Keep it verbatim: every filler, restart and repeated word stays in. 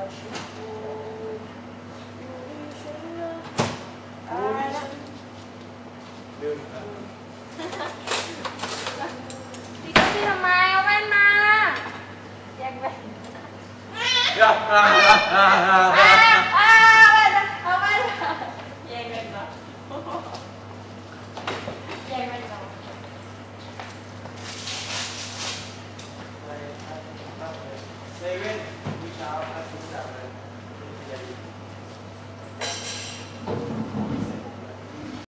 ลืมพี่ก็พี่ทำไมเอาแว่นมาแยกแว่น